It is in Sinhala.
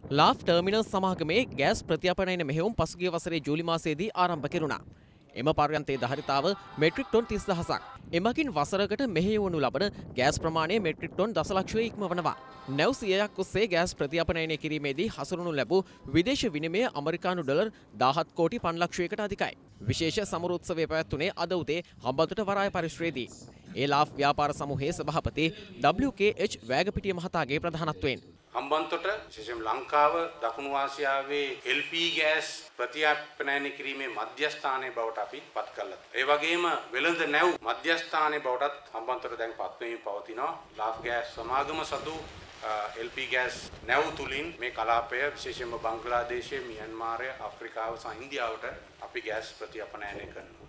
ලාෆ් ටර්මිනල් සමාගමේ ගෑස් ප්‍රතියාපනයන මෙහෙයුම් පසුගිය වසරේ ජූලි මාසයේදී ආරම්භ කෙරුණා. එම පර්යන්තයේ ධාරිතාව මෙට්‍රික් ටොන් 30000ක්. එමගින් වසරකට මෙහෙයවනු ලබන ගෑස් ප්‍රමාණය මෙට්‍රික් ටොන් දශලක්ෂය ඉක්මවනවා. නැව් 100ක් ඔස්සේ ගෑස් ප්‍රතියාපනයනය කිරීමේදී හසුරුවනු ලැබූ විදේශ විනිමය ඇමරිකානු ඩොලර් 17 කෝටි 5 ලක්ෂයකට අධිකයි. විශේෂ සමරු උත්සවය පැවැත්වුණේ අද උදේ හම්බන්තොට වරාය පරිශ්‍රයේදී. ඒ ලාෆ් ව්‍යාපාර සමූහයේ සභාපති WKH වෑගපිටිය මහතාගේ ප්‍රධානත්වයෙන් හම්බන්තොට විශේෂයෙන් ලංකාව දකුණු ආසියාවේ LP ගෑස් ප්‍රතියාපනයන කිරීමේ මධ්‍යස්ථානයේ බවට අපි පත් කළා. ඒ වගේම වෙළඳ නැව් මධ්‍යස්ථානයේ බවටත් හම්බන්තොට දැන් පත් වෙමින් පවතිනවා. ලාෆ් ගෑස් සමාගම සතු LP ගෑස් නැව් තුලින් මේ කලාපය විශේෂයෙන්ම බංග්ලාදේශය, මියන්මාරය, අප්‍රිකාව සහ ඉන්දියාවට අපි ගෑස් ප්‍රතියාපනයනය කරනවා.